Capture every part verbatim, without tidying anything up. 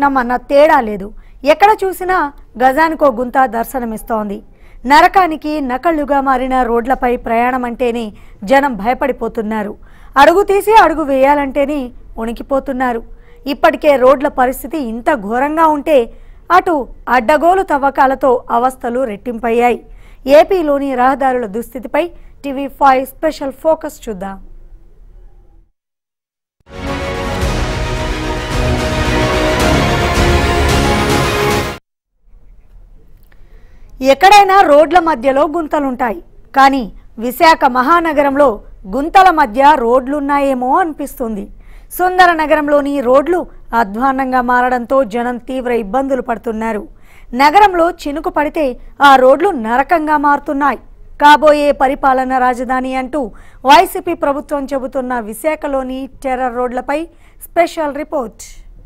పట్నమన్న తేడా లేదు. ఎక్కడ చూసినా గజానికో గుంత దర్శనమిస్తోంది. నరకానికి నకళ్లుగా మారిన రోడ్లపై ప్రయాణం అంటేనే జనం భయపడిపోతున్నారు. అడుగు తీసి అడుగు వేయాలంటేనే ఉణికిపోతున్నారు. ఇప్పటికే రోడ్ల పరిస్థితి ఇంత ఘోరంగా ఉంటే అటు అడ్డగోలు తవ్వకాలతో అవస్థలు రెట్టింపయ్యాయి. ఏపీలోని రహదారుల దుస్థితిపై టీవీ ఫైవ్ స్పెషల్ ఫోకస్ చూద్దాం. ఎక్కడైనా రోడ్ల మధ్యలో గుంతలుంటాయి. కానీ విశాఖ మహానగరంలో గుంతల మధ్య రోడ్లున్నాయేమో అనిపిస్తుంది. సుందర నగరంలోని రోడ్లు అధ్వాన్నంగా మారడంతో జనం తీవ్ర ఇబ్బందులు పడుతున్నారు. నగరంలో చినుకు పడితే ఆ రోడ్లు నరకంగా మారుతున్నాయి. కాబోయే పరిపాలన రాజధాని అంటూ వైసీపీ ప్రభుత్వం చెబుతున్న విశాఖలోని టెర్రర్ రోడ్లపై స్పెషల్ రిపోర్ట్.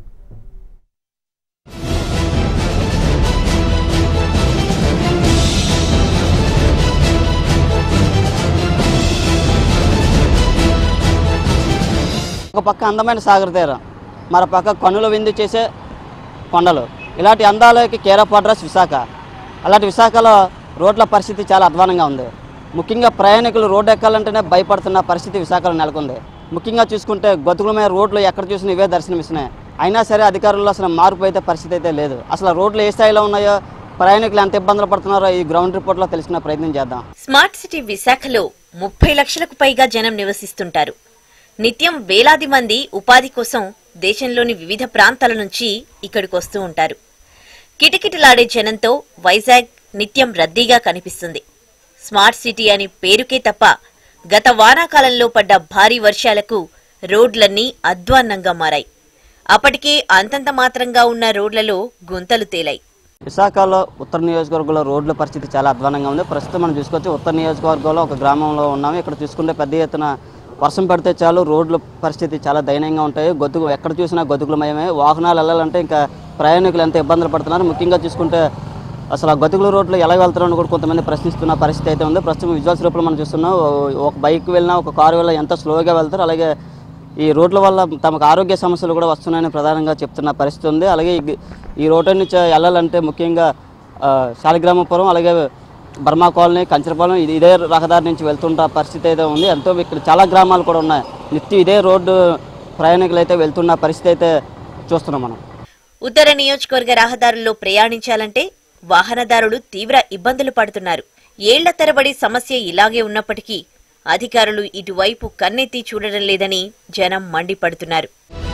ఒక పక్క అందమైన సాగర్ తీరం, మరో పక్క కన్నుల విందు చేసే కొండలు. ఇలాంటి అందాలకి కేర్ ఆఫ్ అడ్రస్ విశాఖ. అలాంటి విశాఖలో రోడ్ల పరిస్థితి చాలా అధ్వానంగా ఉంది. ముఖ్యంగా ప్రయాణికులు రోడ్డు ఎక్కాలంటేనే భయపడుతున్న పరిస్థితి విశాఖలో నెలకొంది. ముఖ్యంగా చూసుకుంటే గతుకులమైన రోడ్లు ఎక్కడ చూసినా ఇవే దర్శనమిస్తున్నాయి. అయినా సరే అధికారుల్లో అసలు మార్పు అయితే పరిస్థితి అయితే లేదు. అసలు రోడ్లు ఏ స్థాయిలో ఉన్నాయో, ప్రయాణికులు ఎంత ఇబ్బందులు పడుతున్నారో ఈ గ్రౌండ్ రిపోర్ట్ లో తెలుసుకునే ప్రయత్నం చేద్దాం. స్మార్ట్ సిటీ విశాఖలో ముప్పై లక్షలకు పైగా జనం నివసిస్తుంటారు. నిత్యం వేలాది మంది ఉపాధి కోసం దేశంలోని వివిధ ప్రాంతాల నుంచి ఇక్కడికి వస్తూ ఉంటారు. కిటకిటలాడే జనంతో వైజాగ్ నిత్యం రద్దీగా కనిపిస్తుంది. స్మార్ట్ సిటీ అని పేరుకే తప్ప గత వానాకాలంలో పడ్డ భారీ వర్షాలకు రోడ్లన్నీ అధ్వాన్నంగా మారాయి. అప్పటికే అంతంత మాత్రంగా ఉన్న రోడ్లలో గుంతలు తేలాయి. విశాఖలో ఉత్తర నియోజకవర్గంలో రోడ్ల పరిస్థితి చాలా అధ్వానంగా ఉంది. ప్రస్తుతం మనం చూసుకోవచ్చు, ఉత్తర నియోజకవర్గంలో ఒక గ్రామంలో ఉన్నాము. ఇక్కడ చూసుకుంటే పెద్ద ఎత్తున వర్షం పడితే చాలు రోడ్ల పరిస్థితి చాలా దయనీయంగా ఉంటాయి. గొతుకు ఎక్కడ చూసినా గతుకులమయమే. వాహనాలు వెళ్ళాలంటే ఇంకా ప్రయాణికులు ఎంత ఇబ్బందులు పడుతున్నారు. ముఖ్యంగా చూసుకుంటే అసలు ఆ గతుకుల రోడ్లు ఎలా వెళ్తారని కూడా కొంతమంది ప్రశ్నిస్తున్న పరిస్థితి అయితే ఉంది. ప్రస్తుతం విజువల్స్ రూపంలో మనం చూస్తున్నాం, ఒక బైక్ వెళ్ళినా ఒక కారు వెళ్ళినా ఎంత స్లోగా వెళ్తారు. అలాగే ఈ రోడ్ల వల్ల తమకు ఆరోగ్య సమస్యలు కూడా వస్తున్నాయని ప్రధానంగా చెప్తున్న పరిస్థితి ఉంది. అలాగే ఈ రోడ్డు నుంచి వెళ్ళాలంటే ముఖ్యంగా శాలిగ్రామపురం, అలాగే బర్మా కాలనీ, కంచరపాలెం ఇదే రహదారి నుంచి వెళ్తుంట పరిస్థితి అయితే ఉంది. ఎంతో ఇక్కడ చాలా గ్రామాలు కూడా ఉన్నాయి. నిత్యం ఇదే రోడ్డు ప్రయాణికులు అయితే వెళ్తున్న పరిస్థితి అయితే చూస్తున్నాం మనం. ఉత్తర నియోజకవర్గ రహదారుల్లో ప్రయాణించాలంటే వాహనదారులు తీవ్ర ఇబ్బందులు పడుతున్నారు. ఏళ్ల తరబడి సమస్య ఇలాగే ఉన్నప్పటికీ అధికారులు ఇటువైపు కన్నెత్తి చూడడం లేదని జనం మండిపడుతున్నారు.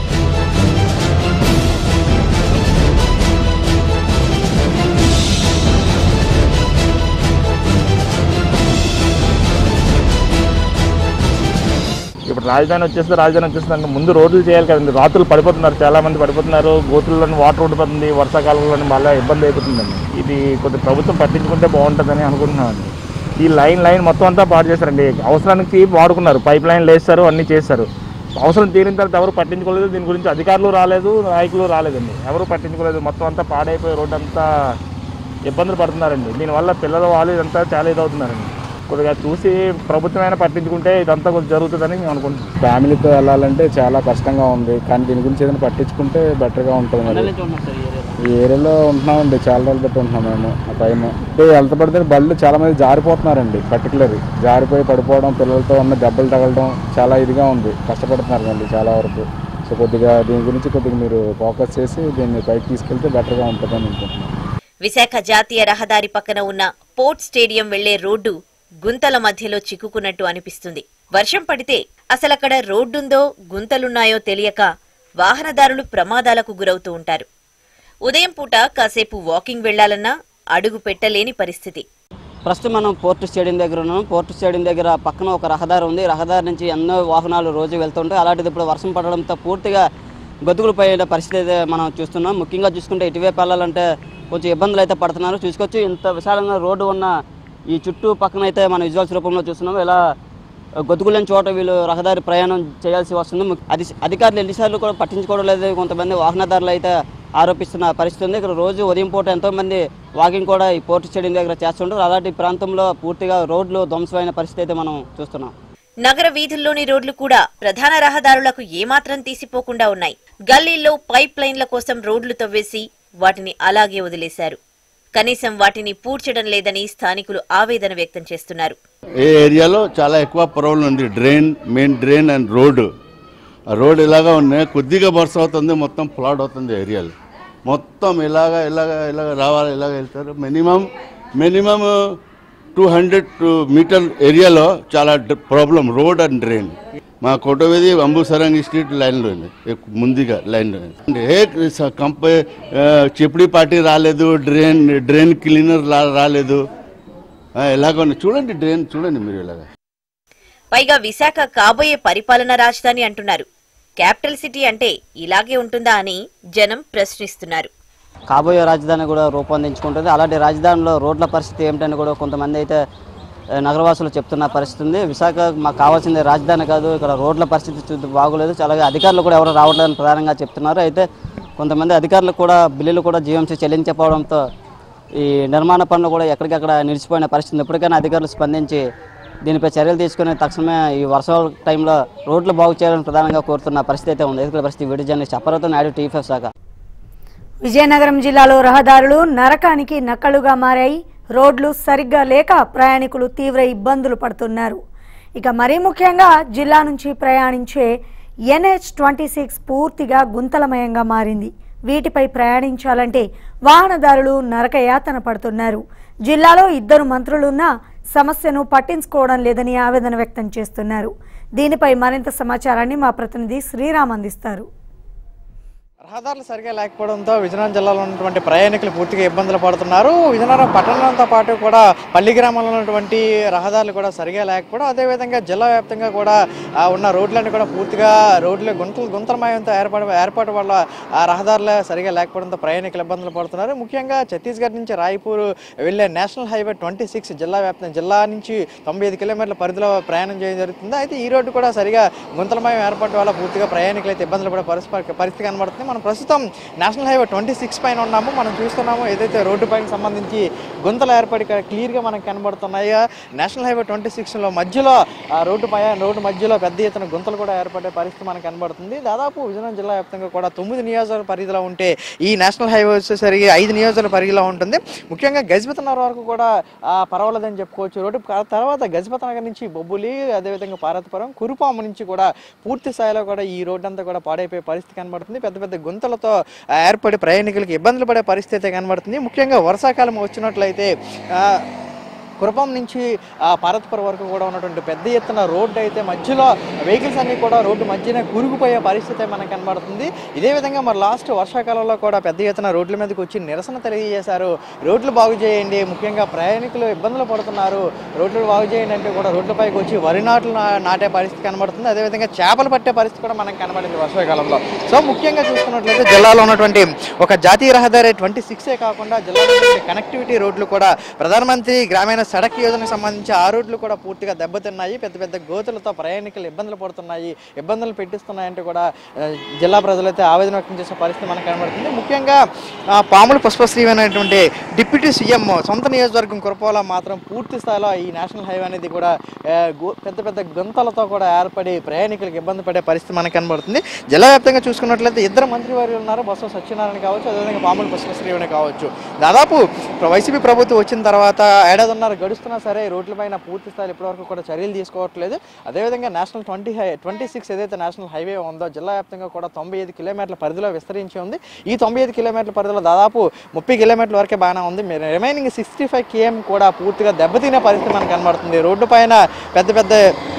ఇప్పుడు రాజధాని వచ్చేస్తే రాజధాని వచ్చేస్తే ముందు రోడ్లు చేయాలి కదండి. రాత్రులు పడిపోతున్నారు, చాలా మంది పడిపోతున్నారు. గోతుల్లోని వాటర్ ఉండిపోతుంది, వర్షాకాలంలో మళ్ళీ ఇబ్బంది అయిపోతుందండి. ఇది కొద్ది ప్రభుత్వం పట్టించుకుంటే బాగుంటుందని అనుకుంటున్నామండి. ఈ లైన్ లైన్ మొత్తం అంతా పాడు చేశారండి. అవసరానికి వాడుకున్నారు, పైప్ లైన్లు వేస్తారు, అన్నీ చేస్తారు. అవసరం తీరిన తర్వాత ఎవరు పట్టించుకోలేదు. దీని గురించి అధికారులు రాలేదు, నాయకులు రాలేదండి, ఎవరు పట్టించుకోలేదు. మొత్తం అంతా పాడైపోయి రోడ్డు అంతా ఇబ్బందులు పడుతున్నారండి. దీనివల్ల పిల్లలు వాళ్ళు ఇదంతా చాలా ఇదవుతున్నారండి. కొద్దిగా చూసి ప్రభుత్వమైనా పట్టించుకుంటే ఇదంతా కొంచెం జరుగుతుందని మేము అనుకుంటున్నాం. ఫ్యామిలీతో వెళ్ళాలంటే చాలా కష్టంగా ఉంది, కానీ దీని గురించి ఏదైనా పట్టించుకుంటే బెటర్గా ఉంటుంది. మరి ఈ ఏరియాలో ఉంటున్నామండి, చాలా రోజులు బట్టి ఉంటున్నాం మేము. ఆ టైం అంటే వెళ్త పడితే బళ్ళు చాలా మంది జారిపోతున్నారండి. పర్టికులర్ జారిపోయి పడిపోవడం, పిల్లలతో ఉన్న దెబ్బలు తగలడం చాలా ఇదిగా ఉంది, కష్టపడుతున్నారండి చాలా వరకు. సో కొద్దిగా దీని గురించి కొద్దిగా మీరు ఫోకస్ చేసి దీన్ని పైకి తీసుకెళ్తే బెటర్గా ఉంటుందని అనుకుంటున్నాం. విశాఖ జాతీయ రహదారి పక్కన ఉన్న పోర్ట్ స్టేడియం వెళ్లే రోడ్డు గుంతల మధ్యలో చిక్కుకున్నట్టు అనిపిస్తుంది. వర్షం పడితే అసలక్కడ రోడ్డుందో గుంతలున్నాయో తెలియక వాహనదారులు ప్రమాదాలకు గురవుతూ ఉంటారు. ఉదయం పూట కాసేపు వాకింగ్ వెళ్లాలన్నా అడుగు పెట్టలేని పరిస్థితి. ప్రస్తుతం మనం పోర్టు స్టేడియం దగ్గర ఉన్నాం. పోర్టు స్టేడియం దగ్గర పక్కన ఒక రహదారి ఉంది. రహదారి నుంచి ఎన్నో వాహనాలు రోజు వెళ్తుంటాయి. అలాంటిది ఇప్పుడు వర్షం పడడంతో పూర్తిగా గతుకులు పోయే పరిస్థితి అయితే మనం చూస్తున్నాం. ముఖ్యంగా చూసుకుంటే ఇటువైపు వెళ్ళాలంటే కొంచెం ఇబ్బందులు అయితే పడుతున్నారు. చూసుకోవచ్చు, ఇంత విశాలంగా రోడ్డు ఉన్న ఈ చుట్టూ పక్కన అయితే మనం విజువల్స్ రూపంలో చూస్తున్నాం. ఇలా గతుకులేని చోట వీళ్ళు రహదారి ప్రయాణం చేయాల్సి వస్తుంది. అది అధికారులు ఎన్నిసార్లు కూడా పట్టించుకోవడం లేదు. కొంతమంది వాహనదారులు అయితే ఆరోపిస్తున్న పరిస్థితి ఉంది. ఇక్కడ రోజు ఉదయం పూట ఎంతోమంది వాకింగ్ కూడా ఈ పోర్టు స్టేడియం దగ్గర చేస్తుంటారు. అలాంటి ప్రాంతంలో పూర్తిగా రోడ్లు ధ్వంసమైన పరిస్థితి అయితే మనం చూస్తున్నాం. నగర వీధుల్లోని రోడ్లు కూడా ప్రధాన రహదారులకు ఏమాత్రం తీసిపోకుండా ఉన్నాయి. గల్లీల్లో పైప్ లైన్ల కోసం రోడ్లు తవ్వేసి వాటిని అలాగే వదిలేశారు. కనీసం వాటిని పూడ్చడం లేదని స్థానికులు ఆవేదన వ్యక్తం చేస్తున్నారు. ఈ ఏరియాలో చాలా ఎక్కువ ప్రాబ్లం ఉంది. Drain, main drain and road. ఆ రోడ్ ఇలాగా ఉన్నాయి. కొద్దిగా వర్షం అవుతుంది, మొత్తం ఫ్లాడ్ అవుతుంది ఏరియాలో. మొత్తం ఇలాగా ఇలాగా ఇలాగ రావాలి, ఇలాగ వెళ్తారు. Minimum minimum two hundred metre ఏరియాలో చాలా ప్రాబ్లం రోడ్ అండ్ డ్రైన్. మా కోటవేది అంబుసరంగి స్ట్రీట్ లైన్లో ఉంది, ముందుగా లైన్లో ఏ కంప చెప్పుడి పార్టీ రాలేదు, డ్రైన్ డ్రైన్ క్లీనర్ రాలేదు. ఎలాగ చూడండి డ్రైన్ చూడండి మీరు ఇలాగా. పైగా విశాఖ కాబోయే పరిపాలనా రాజధాని అంటున్నారు. క్యాపిటల్ సిటీ అంటే ఇలాగే ఉంటుందా అని జనం ప్రశ్నిస్తున్నారు. కాబోయే రాజధాని కూడా రూపొందించుకుంటుంది. అలాంటి రాజధానిలో రోడ్ల పరిస్థితి ఏమిటని కూడా కొంతమంది అయితే నగరవాసులు చెప్తున్న పరిస్థితి ఉంది. విశాఖ మాకు కావాల్సింది రాజధాని కాదు, ఇక్కడ రోడ్ల పరిస్థితి బాగోలేదు, చాలా అధికారులు కూడా ఎవరు రావట్లేదని ప్రధానంగా చెప్తున్నారు. అయితే కొంతమంది అధికారులు కూడా బిల్లులు కూడా జీఎంసీ చెల్లించకపోవడంతో ఈ నిర్మాణ పనులు కూడా ఎక్కడికక్కడ నిలిచిపోయిన పరిస్థితి. ఇప్పటికైనా అధికారులు స్పందించి దీనిపై చర్యలు తీసుకుని తక్షణమే ఈ వర్షాల టైంలో రోడ్లు బాగు చేయాలని ప్రధానంగా కోరుతున్న పరిస్థితి అయితే ఉంది. ఎదుర్కొనే పరిస్థితి వీడియో జర్నలిస్ట్ అప్పరతో నాయుడు, టీవీ ఫైవ్ విశాఖ. విజయనగరం జిల్లాలో రహదారులు నరకానికి నక్కలుగా మారాయి. రోడ్లు సరిగ్గా లేక ప్రయాణికులు తీవ్ర ఇబ్బందులు పడుతున్నారు. ఇక మరీ ముఖ్యంగా జిల్లా నుంచి ప్రయాణించే ఎన్హెచ్ ట్వంటీ సిక్స్ పూర్తిగా గుంతలమయంగా మారింది. వీటిపై ప్రయాణించాలంటే వాహనదారులు నరకయాతన పడుతున్నారు. జిల్లాలో ఇద్దరు మంత్రులున్నా సమస్యను పట్టించుకోవడం లేదని ఆవేదన వ్యక్తం చేస్తున్నారు. దీనిపై మరింత సమాచారాన్ని మా ప్రతినిధి శ్రీరామ్ అందిస్తారు. రహదారులు సరిగా లేకపోవడంతో విజయనగరం జిల్లాలో ఉన్నటువంటి ప్రయాణికులు పూర్తిగా ఇబ్బందులు పడుతున్నారు. విజయనగరం పట్టణంతో పాటు కూడా పల్లి గ్రామంలో ఉన్నటువంటి రహదారులు కూడా సరిగా లేకపోవడం, అదేవిధంగా జిల్లా వ్యాప్తంగా కూడా ఉన్న రోడ్లన్నీ కూడా పూర్తిగా రోడ్లు గుంతలు గుంతలమయంతో ఏర్పడ ఏర్పాటు వల్ల ఆ రహదారులు సరిగా లేకపోవడంతో ప్రయాణికులు ఇబ్బందులు పడుతున్నారు. ముఖ్యంగా ఛత్తీస్గఢ్ నుంచి రాయ్పూర్ వెళ్లే నేషనల్ హైవే ట్వంటీ సిక్స్ జిల్లా వ్యాప్తంగా జిల్లా నుంచి తొంభై ఐదు కిలోమీటర్ల పరిధిలో ప్రయాణం చేయడం జరుగుతుంది. అయితే ఈ రోడ్డు కూడా సరిగా గుంతలమయం ఏర్పాటు వల్ల పూర్తిగా ప్రయాణికులు అయితే ఇబ్బందులు పడే పరిస్థితి పరిస్థితి కనబడుతుంది. మనం ప్రస్తుతం నేషనల్ హైవే ట్వంటీ సిక్స్ పైన ఉన్నాము. మనం చూస్తున్నాము ఏదైతే రోడ్డు పైన సంబంధించి గుంతలు ఏర్పడి క్లియర్గా మనకు కనబడుతున్నాయో. నేషనల్ హైవే ట్వంటీ సిక్స్లో మధ్యలో రోడ్డు పై రోడ్డు మధ్యలో పెద్ద ఎత్తున గుంతలు కూడా ఏర్పడే పరిస్థితి మనకు కనబడుతుంది. దాదాపు విజయనగరం జిల్లా వ్యాప్తంగా కూడా తొమ్మిది నియోజకవర్గ పరిధిలో ఉంటే ఈ నేషనల్ హైవే వచ్చేసరికి ఐదు నియోజకవర్గ పరిధిలో ఉంటుంది. ముఖ్యంగా గజపతినగర్ వరకు కూడా పర్వాలేదని చెప్పుకోవచ్చు. రోడ్డు తర్వాత గజపతినగర్ నుంచి బొబ్బులి, అదేవిధంగా పార్వతీపురం, కురుపాము నుంచి కూడా పూర్తి స్థాయిలో కూడా ఈ రోడ్డు అంతా కూడా పాడైపోయే పరిస్థితి కనబడుతుంది. పెద్ద పెద్ద గుంతలతో ఏర్పడి ప్రయాణికులకు ఇబ్బందులు పడే పరిస్థితి కనబడుతుంది. ముఖ్యంగా వర్షాకాలం వచ్చినట్లయితే కురపం నుంచి పార్వతీపురం వరకు కూడా ఉన్నటువంటి పెద్ద ఎత్తున రోడ్డు అయితే మధ్యలో వెహికల్స్ అన్నీ కూడా రోడ్డు మధ్యనే కూరుకుపోయే పరిస్థితి మనకు కనబడుతుంది. ఇదే విధంగా మరి లాస్ట్ వర్షాకాలంలో కూడా పెద్ద ఎత్తున రోడ్ల మీదకి వచ్చి నిరసన తెలియజేశారు. రోడ్లు బాగు చేయండి, ముఖ్యంగా ప్రయాణికులు ఇబ్బందులు పడుతున్నారు, రోడ్లు బాగు చేయండి అంటే కూడా రోడ్లపైకి వచ్చి వరి నాట్లు నాటే పరిస్థితి కనబడుతుంది. అదేవిధంగా చేపలు పట్టే పరిస్థితి కూడా మనకు కనబడింది వర్షాకాలంలో. సో ముఖ్యంగా చూసుకున్నట్లయితే జిల్లాలో ఉన్నటువంటి ఒక జాతీయ రహదారి ట్వంటీ సిక్సే కాకుండా జిల్లాలో కనెక్టివిటీ రోడ్లు కూడా ప్రధానమంత్రి గ్రామీణ సడక్ యోజనకు సంబంధించి ఆ రోడ్లు కూడా పూర్తిగా దెబ్బతిన్నాయి. పెద్ద పెద్ద గోతులతో ప్రయాణికులు ఇబ్బందులు పడుతున్నాయి, ఇబ్బందులు పెట్టిస్తున్నాయంటే కూడా జిల్లా ప్రజలైతే ఆవేదన వ్యక్తం చేసే పరిస్థితి మనకు కనబడుతుంది. ముఖ్యంగా పాముల పుష్పశ్రీ అనేటువంటి డిప్యూటీ సీఎం సొంత నియోజకవర్గం కురపాల మాత్రం పూర్తి స్థాయిలో ఈ నేషనల్ హైవే అనేది కూడా పెద్ద పెద్ద గుంతలతో కూడా ఏర్పడి ప్రయాణికులకు ఇబ్బంది పడే పరిస్థితి మనకు కనబడుతుంది. జిల్లా వ్యాప్తంగా చూసుకున్నట్లయితే ఇద్దరు మంత్రివర్యులు ఉన్నారు, బొత్స సత్యనారాయణ కావచ్చు, అదేవిధంగా పాముల పుష్పశ్రీ కావచ్చు. దాదాపు వైసీపీ ప్రభుత్వం వచ్చిన తర్వాత ఏడాదిన్నర గడుస్తున్నా సరే రోడ్లపైన పూర్తి స్థాయిలో ఇప్పటివరకు కూడా చర్యలు తీసుకోవట్లేదు. అదేవిధంగా national twenty high twenty six ఏదైతే నేషనల్ హైవే ఉందో జిల్లా వ్యాప్తంగా కూడా తొంభై ఐదు కిలోమీటర్ల పరిధిలో విస్తరించి ఉంది. ఈ తొంభై ఐదు కిలోమీటర్ల పరిధిలో దాదాపు ముప్పై కిలోమీటర్ల వరకే బాగానే ఉంది. రిమైనింగ్ సిక్స్టీ ఫైవ్ కేఎం కూడా పూర్తిగా దెబ్బతినే పరిస్థితి మనకు కనబడుతుంది. రోడ్డు పైన పెద్ద పెద్ద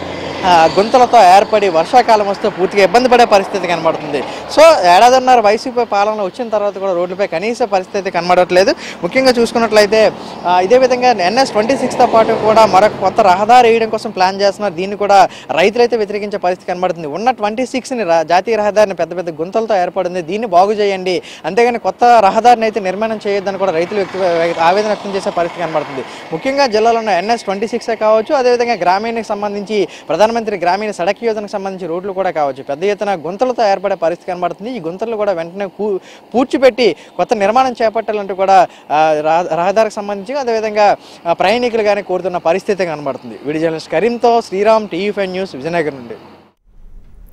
గుంతలతో ఏర్పడి వర్షాకాలం వస్తే పూర్తిగా ఇబ్బంది పడే పరిస్థితి కనబడుతుంది. సో ఏడాదిన్నర వైసీపీ పాలన వచ్చిన తర్వాత కూడా రోడ్లపై కనీస పరిస్థితి కనబడట్లేదు. ముఖ్యంగా చూసుకున్నట్లయితే ఇదే విధంగా ఎన్ఎస్ ట్వంటీ సిక్స్తో పాటు కూడా మరొక కొత్త రహదారి వేయడం కోసం ప్లాన్ చేస్తున్నారు. దీన్ని కూడా రైతులైతే వ్యతిరేకించే పరిస్థితి కనబడుతుంది. ఉన్న ట్వంటీ సిక్స్ని జాతీయ రహదారిని పెద్ద పెద్ద గుంతలతో ఏర్పడింది, దీన్ని బాగు చేయండి, అంతేగాని కొత్త రహదారిని అయితే నిర్మాణం చేయొద్దని కూడా రైతులు వ్యక్తి ఆవేదన వ్యక్తం చేసే పరిస్థితి కనబడుతుంది. ముఖ్యంగా జిల్లాలో ఉన్న ఎన్ఎస్ ట్వంటీ సిక్సే కావచ్చు, అదేవిధంగా గ్రామీణకి సంబంధించి ప్రధాన మంత్రి గ్రామీణ సడక్ యోజనకు సంబంధించి రోడ్లు కూడా కావచ్చు పెద్ద ఎత్తున గుంతలతో ఏర్పడే పరిస్థితి కనబడుతుంది. ఈ గుంతలు కూడా వెంటనే పూడ్చిపెట్టి కొత్త నిర్మాణం చేపట్టాలంటూ కూడా రహదారికి సంబంధించి అదేవిధంగా ప్రయాణికులు కానీ కోరుతున్న పరిస్థితి కనబడుతుంది. వీడియో జర్నలిస్ట్ కరీంతో Sriram, TV five news, Vizianagaram నుండి.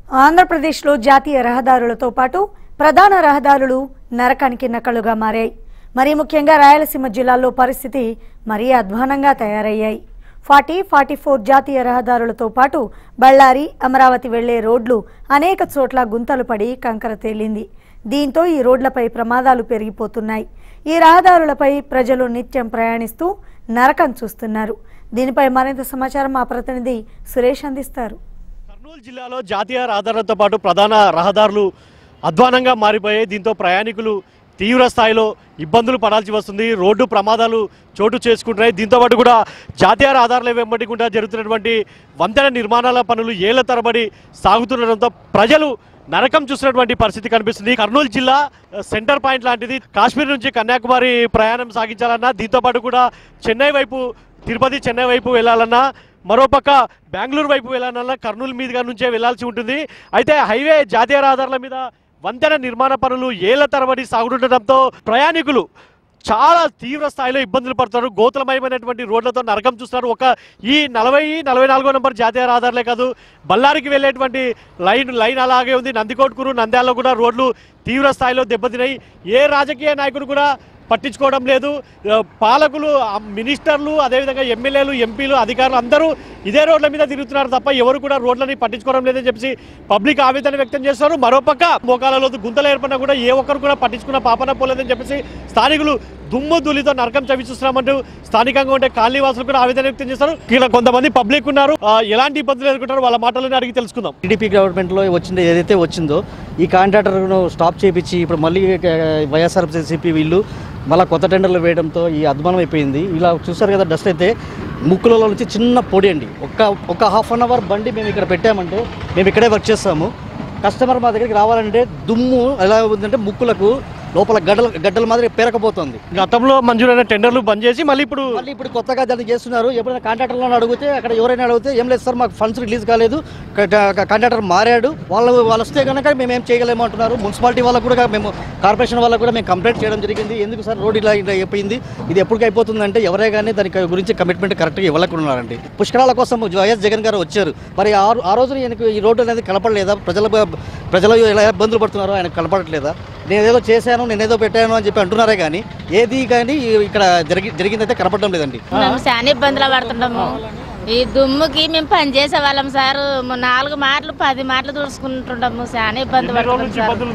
ఆంధ్రప్రదేశ్లో జాతీయ రహదారులతో పాటు ప్రధాన రహదారులు నరకానికి నకలుగా మారాయి. మరీ ముఖ్యంగా రాయలసీమ జిల్లాల్లో పరిస్థితి మరీ అధ్వానంగా తయారయ్యాయి. ఫార్టీ ఫార్టీ ఫోర్ జాతీయ రహదారులతో పాటు బళ్ళారి అమరావతి వెళ్లే రోడ్లు అనేక చోట్ల గుంతలు పడి కంకర తేలింది. దీంతో ఈ రోడ్లపై ప్రమాదాలు పెరిగిపోతున్నాయి. ఈ రహదారులపై ప్రజలు నిత్యం ప్రయాణిస్తూ నరకం చూస్తున్నారు. దీనిపై మరింత సమాచారం మా ప్రతినిధి సురేష్ అందిస్తారు. కర్నూలు జిల్లాలో జాతీయ రహదారులతో పాటు ప్రధాన రహదారులు అధ్వానంగా మారిపోయాయి. దీంతో ప్రయాణికులు తీవ్ర స్థాయిలో ఇబ్బందులు పడాల్సి వస్తుంది. రోడ్డు ప్రమాదాలు చోటు చేసుకుంటున్నాయి. దీంతో పాటు కూడా జాతీయ రహదారుల వెంబడి కూడా జరుగుతున్నటువంటి వంతెన నిర్మాణాల పనులు ఏళ్ల తరబడి సాగుతుండటంతో ప్రజలు నరకం చూసినటువంటి పరిస్థితి కనిపిస్తుంది. కర్నూలు జిల్లా సెంటర్ పాయింట్ లాంటిది. కాశ్మీర్ నుంచి కన్యాకుమారి ప్రయాణం సాగించాలన్నా, దీంతో పాటు కూడా చెన్నై వైపు తిరుపతి చెన్నై వైపు వెళ్ళాలన్నా, మరోపక్క బెంగళూరు వైపు వెళ్ళాలన్నా కర్నూలు మీదుగా నుంచే వెళ్లాల్సి ఉంటుంది. అయితే హైవే జాతీయ రహదారుల మీద వంతెన నిర్మాణ పనులు ఏళ్ల తరబడి సాగుతుండటంతో ప్రయాణికులు చాలా తీవ్ర స్థాయిలో ఇబ్బందులు పడుతున్నారు. గోతులమయమైనటువంటి రోడ్లతో నరకం చూస్తున్నారు. ఒక ఈ నలభై నలభై నాలుగో నెంబర్ జాతీయ రహదారులే కాదు, బళ్ళారికి వెళ్ళేటువంటి లైన్ లైన్ అలాగే ఉంది. నందికోట్కూరు నంద్యాలలో కూడా రోడ్లు తీవ్ర స్థాయిలో దెబ్బతిన్నాయి. ఏ రాజకీయ నాయకుడు కూడా పట్టించుకోవడం లేదు. పాలకులు, మినిస్టర్లు, అదేవిధంగా ఎమ్మెల్యేలు, ఎంపీలు, అధికారులు అందరూ ఇదే రోడ్ల మీద తిరుగుతున్నారు తప్ప ఎవరు కూడా రోడ్లని పట్టించుకోవడం లేదని చెప్పి పబ్లిక్ ఆవేదన వ్యక్తం చేస్తున్నారు. మరోపక్క మోకాలలో గుంతలు ఏర్పడినా కూడా ఏ ఒక్కరు కూడా పట్టించుకున్న పాపన పోలేదని చెప్పేసి స్థానికులు దుమ్ము ధూళితో నరకం చవిచూస్తున్నామంటూ స్థానికంగా ఉండే కాలనీ వాసులు కూడా ఆవేదన వ్యక్తం చేస్తారు. ఇలా కొంతమంది పబ్లిక్ ఉన్నారు, ఎలాంటి ఇబ్బందులు ఎదుర్కొంటారు వాళ్ళ మాటలను అడిగి తెలుసుకుందాం. టీడీపీ గవర్నమెంట్లో వచ్చింది ఏదైతే వచ్చిందో ఈ కాంట్రాక్టర్ను స్టాప్ చేయించి ఇప్పుడు మళ్ళీ వైఎస్ఆర్సీపీ వీళ్ళు మళ్ళీ కొత్త టెండర్లు వేయడంతో ఈ అధ్వానం అయిపోయింది. ఇలా చూసారు కదా, డస్ట్ అయితే ముక్కులలో నుంచి చిన్న పొడి అండి. ఒక్క ఒక హాఫ్ అన్ అవర్ బండి మేము ఇక్కడ పెట్టామంటే మేము ఇక్కడే వర్క్ చేస్తాము. కస్టమర్ మా దగ్గరికి రావాలంటే దుమ్ము ఎలా ఉందంటే ముక్కులకు లోపల గడ్డలు గడ్డల మాదిరి పేరకపోతుంది. గతంలో మంజూరైన టెండర్లు బంద్ చేసి మళ్ళీ ఇప్పుడు మళ్ళీ ఇప్పుడు కొత్తగా దాన్ని చేస్తున్నారు. ఎప్పుడైనా కాంట్రాక్టర్లను అడిగితే అక్కడ ఎవరైనా అడిగితే ఏం లేదు సార్, మాకు ఫండ్స్ రిలీజ్ కాలేదు, కాంట్రాక్టర్ మారాడు, వాళ్ళు వాళ్ళు వస్తే కనుక మేము ఏం చేయగలేము అంటున్నారు. మున్సిపాలిటీ వాళ్ళకు కూడా మేము కార్పొరేషన్ వాళ్ళకు కూడా మేము కంప్లైంట్ చేయడం జరిగింది. ఎందుకు సార్ రోడ్ ఇలా ఇలా అయిపోయింది, ఇది ఎప్పటికి అయిపోతుందంటే ఎవరే కానీ దాని గురించి కమిట్మెంట్ కరెక్ట్గా ఇవ్వలేకున్నారండి. పుష్కరాల కోసం వైఎస్ జగన్ గారు వచ్చారు, మరి ఆ రోజున ఆయనకు ఈ రోడ్డు అనేది కనపడలేదా? ప్రజల ప్రజలు ఎలా ఇబ్బందులు పడుతున్నారో ఆయన కనపడట్లేదా? నేనేదో చేశాను, నేనేదో పెట్టాను అని చెప్పి అంటున్నారే కానీ ఏది కానీ ఇక్కడ జరిగి జరిగిందైతే కనపడడం లేదండి. మేము చాలా ఇబ్బందులు పడుతుంటాము. ఈ దుమ్ముకి మేము పని చేసే వాళ్ళం సార్, నాలుగు మాటలు పది మాటలు తుడుచుకుంటుంటాము. చాలా ఇబ్బంది పడుతున్నాం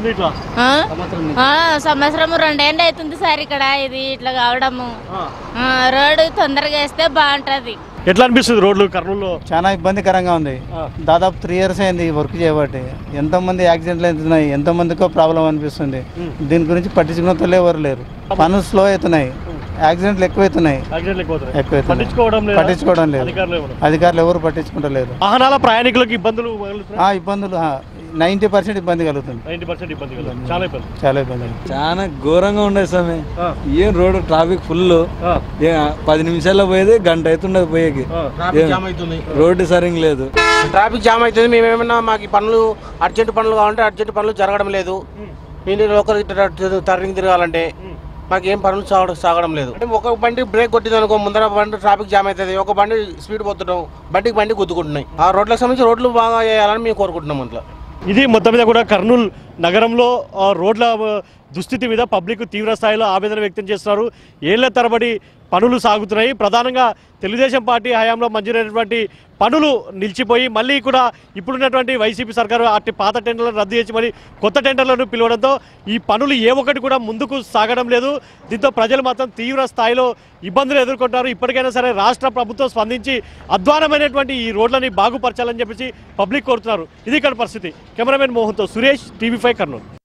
సార్. సంవత్సరం రెండేళ్ళు అవుతుంది సార్ ఇక్కడ ఇది ఇట్లా కావడము. రోడ్డు తొందరగా వేస్తే బాగుంటది. ఎట్లా అనిపిస్తుంది రోడ్లు కర్నూలులో? చాలా ఇబ్బందికరంగా ఉంది. దాదాపు త్రీ ఇయర్స్ అయింది వర్క్ చేయబట్టి. ఎంతో మంది యాక్సిడెంట్లు అవుతున్నాయి, ఎంతో మందికో ప్రాబ్లం అనిపిస్తుంది. దీని గురించి పట్టించుకున్న ఎవరు లేరు. పనులు స్లో అవుతున్నాయి, యాక్సిడెంట్లు ఎక్కువైతున్నాయి. పట్టించుకోవడం లేదు, అధికారులు ఎవరు పట్టించుకుంటలేరు. వాహనాల ప్రయాణికులకు ఇబ్బందులు ఇబ్బందులు నైన్టీ పర్సెంట్ ఇబ్బంది కలుగుతుంది. చాలా ఇబ్బంది, చాలా ఘోరంగా ఉండే సమయం. ఏం రోడ్డు ట్రాఫిక్ ఫుల్, పది నిమిషాల్లో పోయేది గంట అవుతుండదు పోయేకి. రోడ్డు సరిగ్గా లేదు, ట్రాఫిక్ జామ్ అవుతుంది. మేమేమన్నా మాకు పనులు అర్జెంట్ పనులు కావాలంటే అర్జెంట్ పనులు జరగడం లేదు. నేను ఒకరు టర్నింగ్ తిరగాలంటే మాకు ఏం పనులు సాగడం సాగడం లేదు. ఒక బండి బ్రేక్ కొట్టింది అనుకో, ముందర బండి ట్రాఫిక్ జామ్ అవుతుంది. ఒక బండి స్పీడ్ పోతుంటాం, బండికి బండి గుద్దుకుంటున్నాయి. ఆ రోడ్లకు సంబంధించి రోడ్లు బాగా వేయాలని మేము కోరుకుంటున్నాం. అట్లా ఇది మొత్తం మీద కూడా కర్నూలు నగరంలో రోడ్ల దుస్థితి మీద పబ్లిక్ తీవ్ర స్థాయిలో ఆవేదన వ్యక్తం చేస్తున్నారు. ఏళ్ల తరబడి పనులు సాగుతున్నాయి. ప్రధానంగా తెలుగుదేశం పార్టీ హయాంలో మంజూరైనటువంటి పనులు నిలిచిపోయి మళ్ళీ కూడా ఇప్పుడున్నటువంటి వైసీపీ సర్కారు అట్టి పాత టెండర్లను రద్దు చేసి మరి కొత్త టెండర్లను పిలవడంతో ఈ పనులు ఏ ఒక్కటి కూడా ముందుకు సాగడం లేదు. దీంతో ప్రజలు మాత్రం తీవ్ర స్థాయిలో ఇబ్బందులు ఎదుర్కొంటారు. ఇప్పటికైనా సరే రాష్ట్ర ప్రభుత్వం స్పందించి అధ్వానమైనటువంటి ఈ రోడ్లని బాగుపరచాలని చెప్పేసి పబ్లిక్ కోరుతున్నారు. ఇది ఇక్కడ పరిస్థితి. కెమెరామెన్ మోహన్తో సురేష్, టీవీ ఫైవ్ కర్నూలు.